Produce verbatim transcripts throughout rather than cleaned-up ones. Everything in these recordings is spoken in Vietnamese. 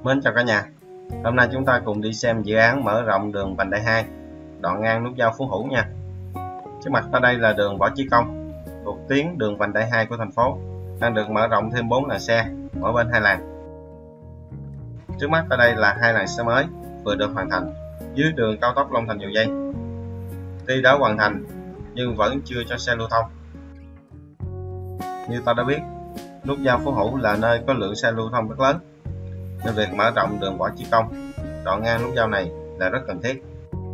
Mến chào cả nhà. Hôm nay chúng ta cùng đi xem dự án mở rộng đường vành đai hai, đoạn ngang nút giao Phú Hữu nha. Trước mặt ở đây là đường Võ Chí Công, thuộc tuyến đường vành đai hai của thành phố, đang được mở rộng thêm bốn làn xe, mỗi bên hai làn. Trước mắt ở đây là hai làn xe mới vừa được hoàn thành dưới đường cao tốc Long Thành Dầu Giây. Tuy đã hoàn thành nhưng vẫn chưa cho xe lưu thông. Như ta đã biết, nút giao Phú Hữu là nơi có lượng xe lưu thông rất lớn, nên việc mở rộng đường Võ Chí Công đoạn ngang nút giao này là rất cần thiết.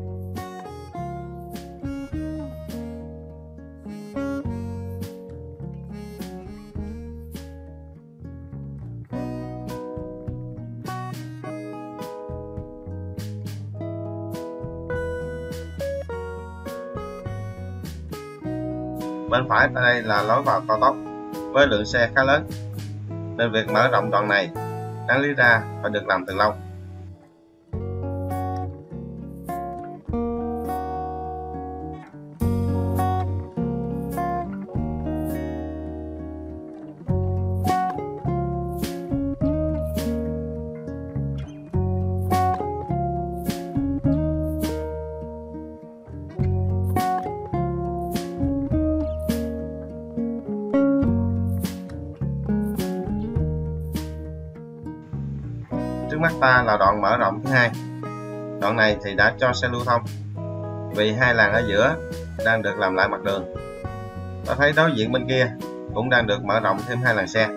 Bên phải ở đây là lối vào cao tốc với lượng xe khá lớn, nên việc mở rộng đoạn này đáng lý ra phải được làm từ lâu. Trước mắt ta là đoạn mở rộng thứ hai. Đoạn này thì đã cho xe lưu thông, vì hai làn ở giữa đang được làm lại mặt đường. Ta thấy đối diện bên kia cũng đang được mở rộng thêm hai làn xe.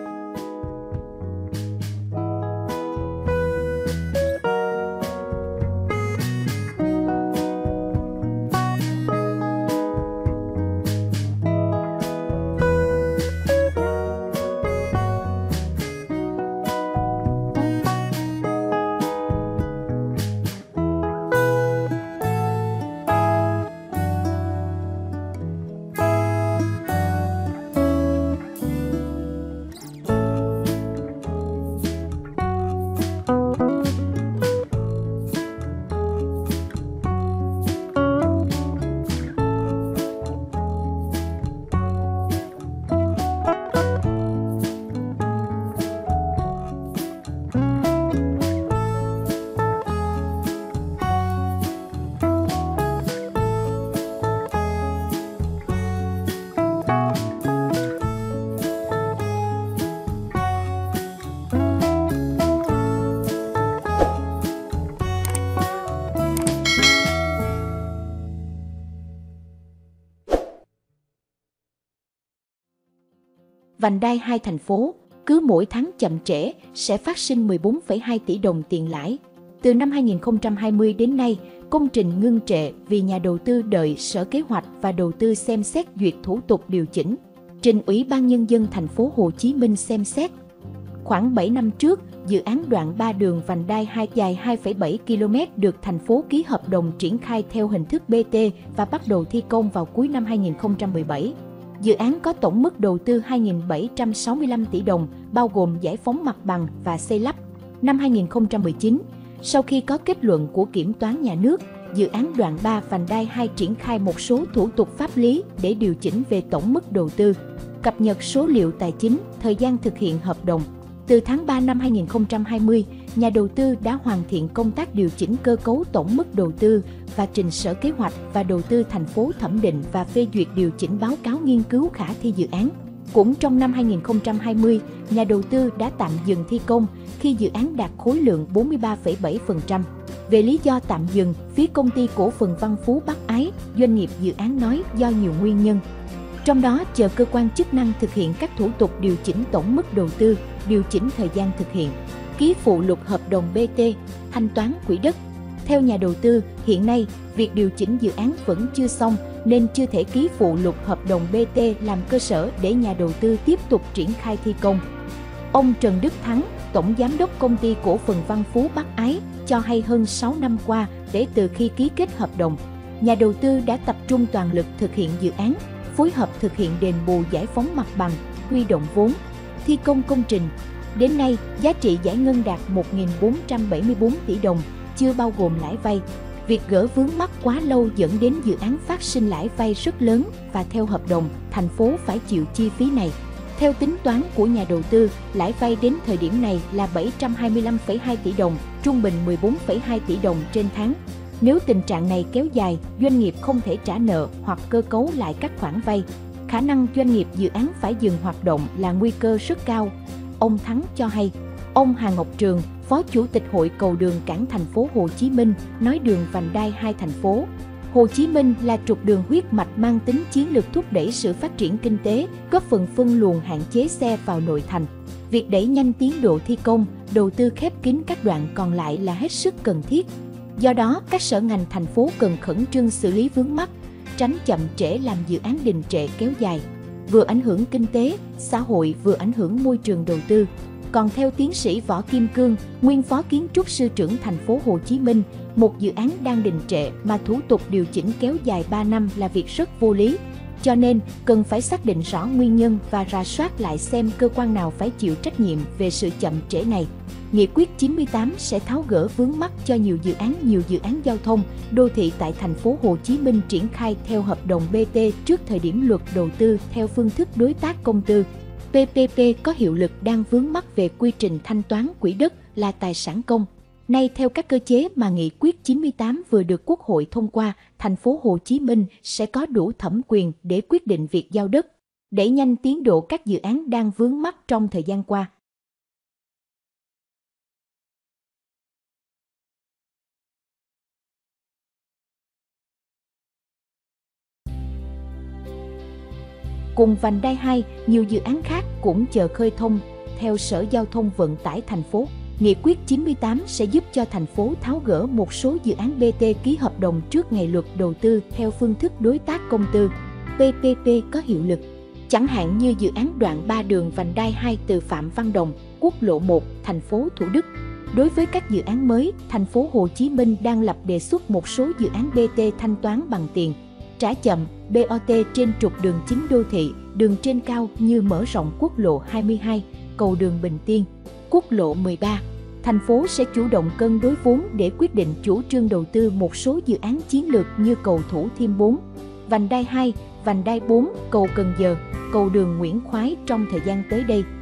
Vành đai hai thành phố cứ mỗi tháng chậm trễ sẽ phát sinh mười bốn phẩy hai tỷ đồng tiền lãi. Từ năm hai nghìn không trăm hai mươi đến nay, công trình ngưng trệ vì nhà đầu tư đợi Sở Kế hoạch và Đầu tư xem xét duyệt thủ tục điều chỉnh, trình Ủy ban Nhân dân thành phố Hồ Chí Minh xem xét. Khoảng bảy năm trước, dự án đoạn ba đường vành đai hai dài hai phẩy bảy ki lô mét được thành phố ký hợp đồng triển khai theo hình thức bê tê và bắt đầu thi công vào cuối năm hai nghìn không trăm mười bảy. Dự án có tổng mức đầu tư hai nghìn bảy trăm sáu mươi lăm tỷ đồng, bao gồm giải phóng mặt bằng và xây lắp. Năm hai nghìn không trăm mười chín, sau khi có kết luận của Kiểm toán Nhà nước, dự án đoạn ba vành đai hai triển khai một số thủ tục pháp lý để điều chỉnh về tổng mức đầu tư, cập nhật số liệu tài chính, thời gian thực hiện hợp đồng. Từ tháng ba năm hai nghìn không trăm hai mươi, nhà đầu tư đã hoàn thiện công tác điều chỉnh cơ cấu tổng mức đầu tư và trình Sở Kế hoạch và Đầu tư thành phố thẩm định và phê duyệt điều chỉnh báo cáo nghiên cứu khả thi dự án. Cũng trong năm hai nghìn không trăm hai mươi, nhà đầu tư đã tạm dừng thi công khi dự án đạt khối lượng bốn mươi ba phẩy bảy phần trăm. Về lý do tạm dừng, phía công ty cổ phần Văn Phú Bắc Ái, doanh nghiệp dự án nói do nhiều nguyên nhân. Trong đó chờ cơ quan chức năng thực hiện các thủ tục điều chỉnh tổng mức đầu tư, điều chỉnh thời gian thực hiện, ký phụ lục hợp đồng bê tê, thanh toán quỹ đất. Theo nhà đầu tư, hiện nay, việc điều chỉnh dự án vẫn chưa xong nên chưa thể ký phụ lục hợp đồng bê tê làm cơ sở để nhà đầu tư tiếp tục triển khai thi công. Ông Trần Đức Thắng, Tổng Giám đốc Công ty Cổ phần Văn Phú Bắc Ái, cho hay hơn sáu năm qua, kể từ khi ký kết hợp đồng, nhà đầu tư đã tập trung toàn lực thực hiện dự án, phối hợp thực hiện đền bù giải phóng mặt bằng, huy động vốn, thi công công trình. Đến nay, giá trị giải ngân đạt một nghìn bốn trăm bảy mươi tư tỷ đồng, chưa bao gồm lãi vay. Việc gỡ vướng mắc quá lâu dẫn đến dự án phát sinh lãi vay rất lớn và theo hợp đồng, thành phố phải chịu chi phí này. Theo tính toán của nhà đầu tư, lãi vay đến thời điểm này là bảy trăm hai mươi lăm phẩy hai tỷ đồng, trung bình mười bốn phẩy hai tỷ đồng trên tháng. Nếu tình trạng này kéo dài, doanh nghiệp không thể trả nợ hoặc cơ cấu lại các khoản vay, khả năng doanh nghiệp dự án phải dừng hoạt động là nguy cơ rất cao. Ông Thắng cho hay. Ông Hà Ngọc Trường, Phó Chủ tịch Hội Cầu đường Cảng thành phố Hồ Chí Minh, nói đường vành đai hai thành phố Hồ Chí Minh là trục đường huyết mạch mang tính chiến lược thúc đẩy sự phát triển kinh tế, góp phần phân luồng hạn chế xe vào nội thành. Việc đẩy nhanh tiến độ thi công, đầu tư khép kín các đoạn còn lại là hết sức cần thiết. Do đó, các sở ngành thành phố cần khẩn trương xử lý vướng mắc, tránh chậm trễ làm dự án đình trệ kéo dài, vừa ảnh hưởng kinh tế, xã hội vừa ảnh hưởng môi trường đầu tư. Còn theo tiến sĩ Võ Kim Cương, nguyên phó kiến trúc sư trưởng thành phố Hồ Chí Minh, một dự án đang đình trệ mà thủ tục điều chỉnh kéo dài ba năm là việc rất vô lý. Cho nên, cần phải xác định rõ nguyên nhân và rà soát lại xem cơ quan nào phải chịu trách nhiệm về sự chậm trễ này. Nghị quyết chín mươi tám sẽ tháo gỡ vướng mắc cho nhiều dự án nhiều dự án giao thông, đô thị tại thành phố Hồ Chí Minh triển khai theo hợp đồng bê tê trước thời điểm luật đầu tư theo phương thức đối tác công tư. pê pê pê có hiệu lực đang vướng mắc về quy trình thanh toán quỹ đất là tài sản công. Nay theo các cơ chế mà Nghị quyết chín mươi tám vừa được Quốc hội thông qua, thành phố Hồ Chí Minh sẽ có đủ thẩm quyền để quyết định việc giao đất, đẩy nhanh tiến độ các dự án đang vướng mắc trong thời gian qua. Cùng vành đai hai, nhiều dự án khác cũng chờ khơi thông. Theo Sở Giao thông Vận tải thành phố, Nghị quyết chín mươi tám sẽ giúp cho thành phố tháo gỡ một số dự án bê tê ký hợp đồng trước ngày luật đầu tư theo phương thức đối tác công tư pê pê pê có hiệu lực. Chẳng hạn như dự án đoạn ba đường vành đai hai từ Phạm Văn Đồng, quốc lộ một, thành phố Thủ Đức. Đối với các dự án mới, thành phố Hồ Chí Minh đang lập đề xuất một số dự án bê tê thanh toán bằng tiền trả chậm, bê o tê trên trục đường chính đô thị, đường trên cao như mở rộng quốc lộ hai mươi hai, cầu đường Bình Tiên, quốc lộ mười ba. Thành phố sẽ chủ động cân đối vốn để quyết định chủ trương đầu tư một số dự án chiến lược như cầu Thủ Thiêm bốn, vành đai hai, vành đai bốn, cầu Cần Giờ, cầu đường Nguyễn Khoái trong thời gian tới đây.